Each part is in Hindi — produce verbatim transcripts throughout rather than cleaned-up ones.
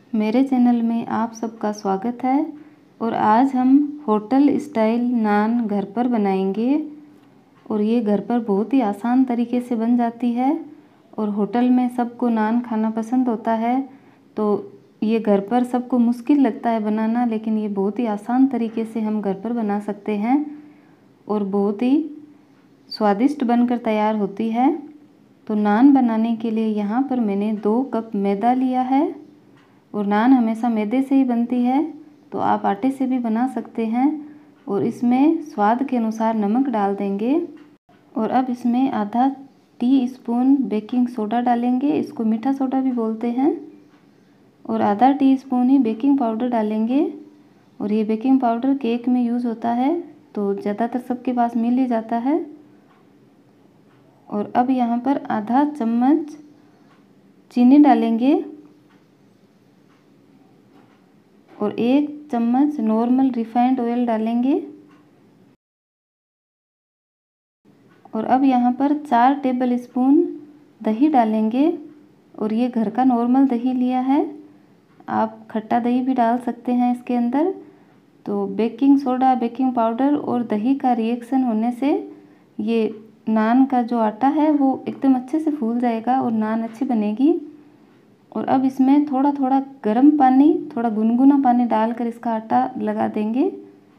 मेरे चैनल में आप सबका स्वागत है और आज हम होटल स्टाइल नान घर पर बनाएंगे। और ये घर पर बहुत ही आसान तरीके से बन जाती है और होटल में सबको नान खाना पसंद होता है, तो ये घर पर सबको मुश्किल लगता है बनाना, लेकिन ये बहुत ही आसान तरीके से हम घर पर बना सकते हैं और बहुत ही स्वादिष्ट बनकर तैयार होती है। तो नान बनाने के लिए यहाँ पर मैंने दो कप मैदा लिया है और नान हमेशा मैदे से ही बनती है, तो आप आटे से भी बना सकते हैं। और इसमें स्वाद के अनुसार नमक डाल देंगे और अब इसमें आधा टी स्पून बेकिंग सोडा डालेंगे, इसको मीठा सोडा भी बोलते हैं, और आधा टी स्पून ही बेकिंग पाउडर डालेंगे। और ये बेकिंग पाउडर केक में यूज़ होता है, तो ज़्यादातर सबके पास मिल ही जाता है। और अब यहाँ पर आधा चम्मच चीनी डालेंगे और एक चम्मच नॉर्मल रिफाइंड ऑयल डालेंगे। और अब यहाँ पर चार टेबल स्पून दही डालेंगे और ये घर का नॉर्मल दही लिया है, आप खट्टा दही भी डाल सकते हैं इसके अंदर। तो बेकिंग सोडा, बेकिंग पाउडर और दही का रिएक्शन होने से ये नान का जो आटा है वो एकदम अच्छे से फूल जाएगा और नान अच्छी बनेगी। और अब इसमें थोड़ा थोड़ा गर्म पानी, थोड़ा गुनगुना पानी डालकर इसका आटा लगा देंगे।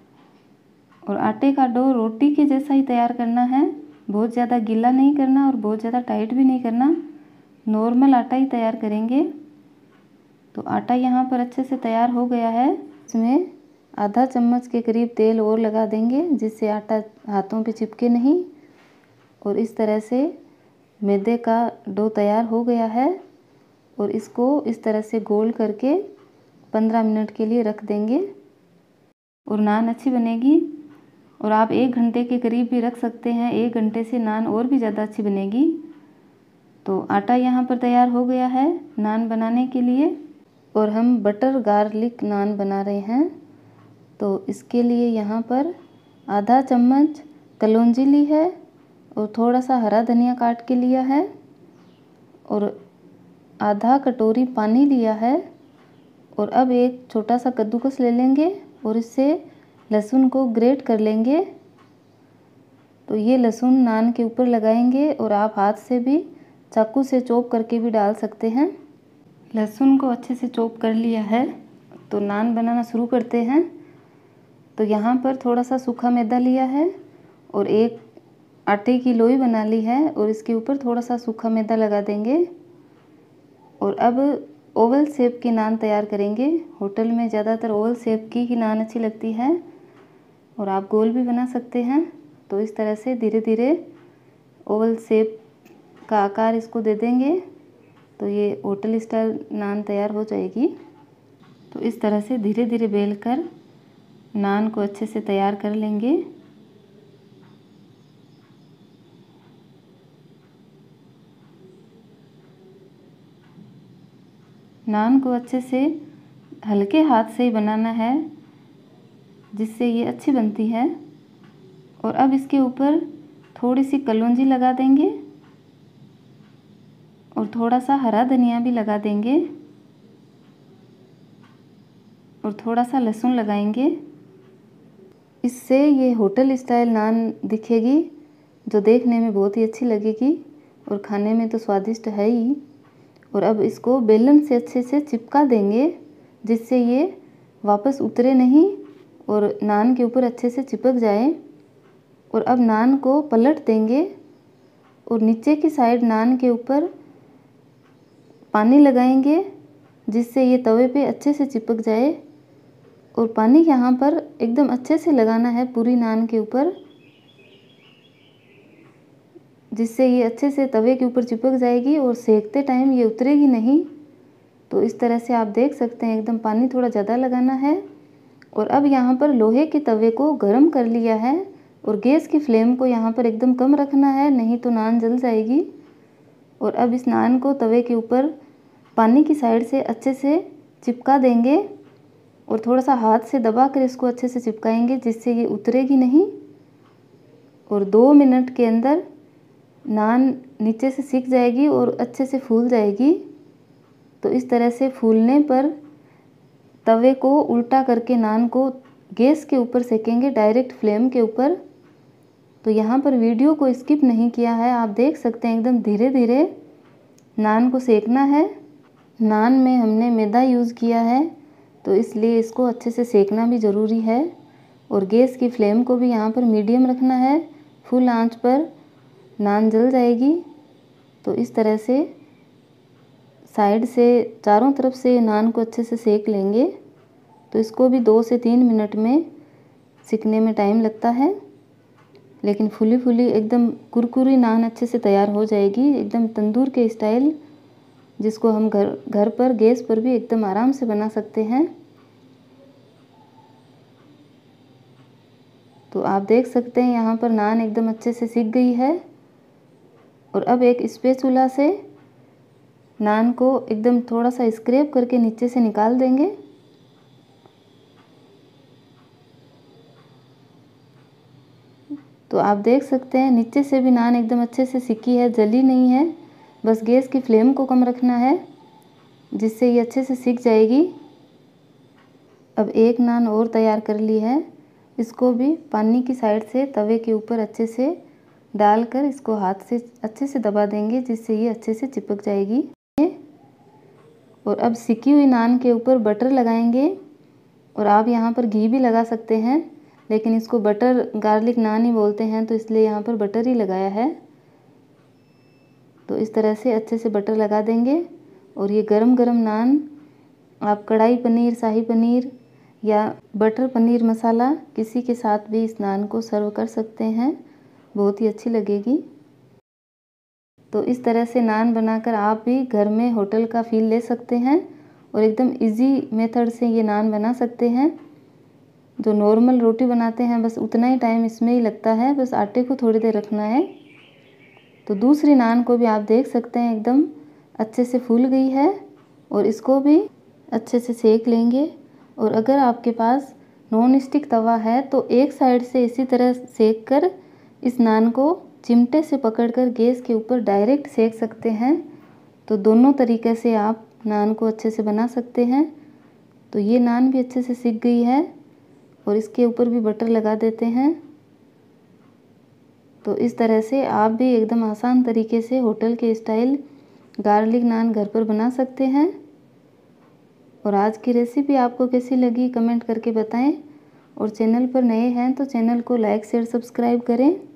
और आटे का डो रोटी के जैसा ही तैयार करना है, बहुत ज़्यादा गीला नहीं करना और बहुत ज़्यादा टाइट भी नहीं करना, नॉर्मल आटा ही तैयार करेंगे। तो आटा यहाँ पर अच्छे से तैयार हो गया है। इसमें आधा चम्मच के करीब तेल और लगा देंगे जिससे आटा हाथों पे चिपके नहीं। और इस तरह से मैदे का डो तैयार हो गया है और इसको इस तरह से गोल करके पंद्रह मिनट के लिए रख देंगे और नान अच्छी बनेगी। और आप एक घंटे के करीब भी रख सकते हैं, एक घंटे से नान और भी ज़्यादा अच्छी बनेगी। तो आटा यहाँ पर तैयार हो गया है नान बनाने के लिए। और हम बटर गार्लिक नान बना रहे हैं, तो इसके लिए यहाँ पर आधा चम्मच कलौंजी ली है और थोड़ा सा हरा धनिया काट के लिया है और आधा कटोरी पानी लिया है। और अब एक छोटा सा कद्दूकस ले लेंगे और इससे लहसुन को ग्रेट कर लेंगे। तो ये लहसुन नान के ऊपर लगाएंगे और आप हाथ से भी चाकू से चॉप करके भी डाल सकते हैं। लहसुन को अच्छे से चॉप कर लिया है, तो नान बनाना शुरू करते हैं। तो यहाँ पर थोड़ा सा सूखा मैदा लिया है और एक आटे की लोई बना ली है और इसके ऊपर थोड़ा सा सूखा मैदा लगा देंगे। और अब ओवल शेप की नान तैयार करेंगे। होटल में ज़्यादातर ओवल शेप की ही नान अच्छी लगती है और आप गोल भी बना सकते हैं। तो इस तरह से धीरे धीरे ओवल शेप का आकार इसको दे देंगे, तो ये होटल स्टाइल नान तैयार हो जाएगी। तो इस तरह से धीरे धीरे बेलकर नान को अच्छे से तैयार कर लेंगे। नान को अच्छे से हल्के हाथ से ही बनाना है जिससे ये अच्छी बनती है। और अब इसके ऊपर थोड़ी सी कलौंजी लगा देंगे और थोड़ा सा हरा धनिया भी लगा देंगे और थोड़ा सा लहसुन लगाएंगे। इससे ये होटल स्टाइल नान दिखेगी जो देखने में बहुत ही अच्छी लगेगी और खाने में तो स्वादिष्ट है ही। और अब इसको बेलन से अच्छे से चिपका देंगे जिससे ये वापस उतरे नहीं और नान के ऊपर अच्छे से चिपक जाए। और अब नान को पलट देंगे और नीचे की साइड नान के ऊपर पानी लगाएंगे जिससे ये तवे पे अच्छे से चिपक जाए। और पानी यहाँ पर एकदम अच्छे से लगाना है पूरी नान के ऊपर, जिससे ये अच्छे से तवे के ऊपर चिपक जाएगी और सेकते टाइम ये उतरेगी नहीं। तो इस तरह से आप देख सकते हैं एकदम पानी थोड़ा ज़्यादा लगाना है। और अब यहाँ पर लोहे के तवे को गरम कर लिया है और गैस की फ्लेम को यहाँ पर एकदम कम रखना है, नहीं तो नान जल जाएगी। और अब इस नान को तवे के ऊपर पानी की साइड से अच्छे से चिपका देंगे और थोड़ा सा हाथ से दबा कर इसको अच्छे से चिपकाएंगे जिससे ये उतरेगी नहीं। और दो मिनट के अंदर नान नीचे से सिक जाएगी और अच्छे से फूल जाएगी। तो इस तरह से फूलने पर तवे को उल्टा करके नान को गैस के ऊपर सेकेंगे, डायरेक्ट फ्लेम के ऊपर। तो यहाँ पर वीडियो को स्किप नहीं किया है, आप देख सकते हैं एकदम धीरे धीरे नान को सेकना है। नान में हमने मैदा यूज़ किया है तो इसलिए इसको अच्छे से सेकना भी ज़रूरी है। और गैस की फ्लेम को भी यहाँ पर मीडियम रखना है, फुल आंच पर नान जल जाएगी। तो इस तरह से साइड से चारों तरफ से नान को अच्छे से सेक लेंगे। तो इसको भी दो से तीन मिनट में सिकने में टाइम लगता है, लेकिन फुली फुली एकदम कुरकुरी नान अच्छे से तैयार हो जाएगी, एकदम तंदूर के स्टाइल, जिसको हम घर घर पर गैस पर भी एकदम आराम से बना सकते हैं। तो आप देख सकते हैं यहाँ पर नान एकदम अच्छे से सिक गई है। और अब एक स्पैचुला से नान को एकदम थोड़ा सा स्क्रैप करके नीचे से निकाल देंगे। तो आप देख सकते हैं नीचे से भी नान एकदम अच्छे से सिकी है, जली नहीं है। बस गैस की फ्लेम को कम रखना है, जिससे ये अच्छे से सिक जाएगी। अब एक नान और तैयार कर ली है, इसको भी पानी की साइड से तवे के ऊपर अच्छे से डालकर इसको हाथ से अच्छे से दबा देंगे, जिससे ये अच्छे से चिपक जाएगी। और अब सिकी हुई नान के ऊपर बटर लगाएंगे, और आप यहाँ पर घी भी लगा सकते हैं, लेकिन इसको बटर गार्लिक नान ही बोलते हैं तो इसलिए यहाँ पर बटर ही लगाया है। तो इस तरह से अच्छे से बटर लगा देंगे। और ये गरम गरम नान आप कढ़ाई पनीर, शाही पनीर या बटर पनीर मसाला किसी के साथ भी इस नान को सर्व कर सकते हैं, बहुत ही अच्छी लगेगी। तो इस तरह से नान बनाकर आप भी घर में होटल का फील ले सकते हैं और एकदम इजी मेथड से ये नान बना सकते हैं। जो नॉर्मल रोटी बनाते हैं बस उतना ही टाइम इसमें ही लगता है, बस आटे को थोड़ी देर रखना है। तो दूसरी नान को भी आप देख सकते हैं एकदम अच्छे से फूल गई है, और इसको भी अच्छे से सेक लेंगे। और अगर आपके पास नॉन स्टिक तवा है तो एक साइड से इसी तरह सेक कर इस नान को चिमटे से पकड़कर गैस के ऊपर डायरेक्ट सेक सकते हैं। तो दोनों तरीके से आप नान को अच्छे से बना सकते हैं। तो ये नान भी अच्छे से सिक गई है, और इसके ऊपर भी बटर लगा देते हैं। तो इस तरह से आप भी एकदम आसान तरीके से होटल के स्टाइल गार्लिक नान घर पर बना सकते हैं। और आज की रेसिपी आपको कैसी लगी कमेंट करके बताएं। और चैनल पर नए हैं तो चैनल को लाइक शेयर सब्सक्राइब करें।